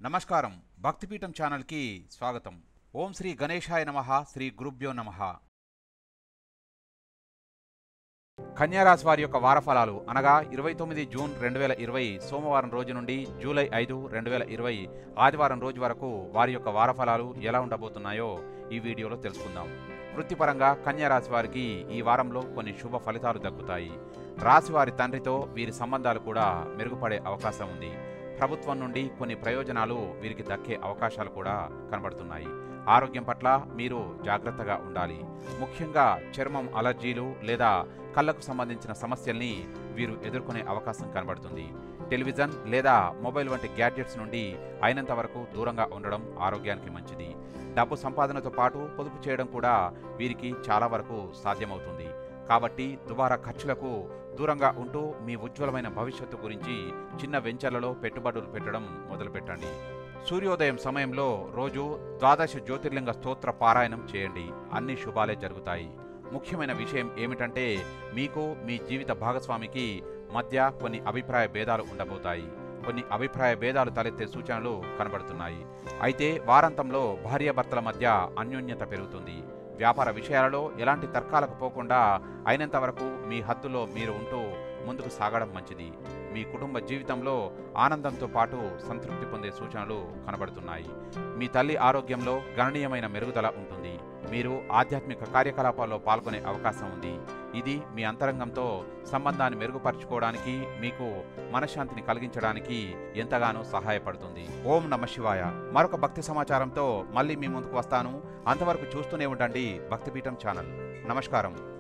నమస్కారం భక్తిపీఠం ఛానల్కి స్వాగతం. ఓం శ్రీ గణేశాయ నమః. శ్రీ గురుభ్యో నమః. కన్యారాశి వారి యొక్క వారఫలాలు అనగా 29 జూన్ 2020 సోమవారం రోజు నుండి జూలై 5, 2020 ఆదివారం రోజు వరకు వారి యొక్క వారఫలాలు ఎలా ఉండబోతున్నాయో ఈ వీడియోలో తెలుసుకుందాం. వృత్తిపరంగా కన్యారాశి వారికి ఈ వారంలో కొన్ని శుభ ఫలితాలు దక్కుతాయి. రాశి వారి తండ్రితో వీరి సంబంధాలు కూడా మెరుగుపడే అవకాశం ఉంది. ప్రభుత్వం నుండి కొన్ని ప్రయోజనాలు వీరికి దక్కే అవకాశాలు కూడా కనబడుతున్నాయి. ఆరోగ్యం పట్ల మీరు జాగ్రత్తగా ఉండాలి. ముఖ్యంగా చర్మం అలర్జీలు లేదా కళ్ళకు సంబంధించిన సమస్యల్ని వీరు ఎదుర్కొనే అవకాశం కనబడుతుంది. టెలివిజన్ లేదా మొబైల్ వంటి గ్యాడ్జెట్స్ నుండి అయినంత వరకు దూరంగా ఉండడం ఆరోగ్యానికి మంచిది. డబ్బు సంపాదనతో పాటు పొదుపు చేయడం కూడా వీరికి చాలా వరకు సాధ్యమవుతుంది. కాబట్టి దుబారా ఖర్చులకు దూరంగా ఉంటూ మీ ఉజ్వలమైన భవిష్యత్తు గురించి చిన్న వెంచర్లలో పెట్టుబడులు పెట్టడం మొదలుపెట్టండి. సూర్యోదయం సమయంలో రోజు 12 జ్యోతిర్లింగ స్తోత్ర పారాయణం చేయండి. అన్ని శుభాలే జరుగుతాయి. ముఖ్యమైన విషయం ఏమిటంటే మీకు మీ జీవిత భాగస్వామికి మధ్య కొన్ని అభిప్రాయ భేదాలు ఉండబోతాయి. కొన్ని అభిప్రాయ భేదాలు తలెత్తే సూచనలు కనబడుతున్నాయి. అయితే వారాంతంలో భార్యాభర్తల మధ్య అన్యోన్యత పెరుగుతుంది. వ్యాపార విషయాలలో ఎలాంటి తర్కాలకు పోకుండా అయినంత వరకు మీ హద్దులో మీరు ఉంటూ ముందుకు సాగడం మంచిది. మీ కుటుంబ జీవితంలో ఆనందంతో పాటు సంతృప్తి పొందే సూచనలు కనబడుతున్నాయి. మీ తల్లి ఆరోగ్యంలో గణనీయమైన మెరుగుదల ఉంటుంది. మీరు ఆధ్యాత్మిక కార్యకలాపాల్లో పాల్గొనే అవకాశం ఉంది. ఇది మీ అంతరంగంతో సంబంధాన్ని మెరుగుపరచుకోవడానికి మీకు మనశ్శాంతిని కలిగించడానికి ఎంతగానో సహాయపడుతుంది. ఓం నమః శివాయ. మరొక భక్తి సమాచారంతో మళ్ళీ మీ ముందుకు వస్తాను. అంతవరకు చూస్తూనే ఉండండి భక్తిపీఠం ఛానల్. నమస్కారం.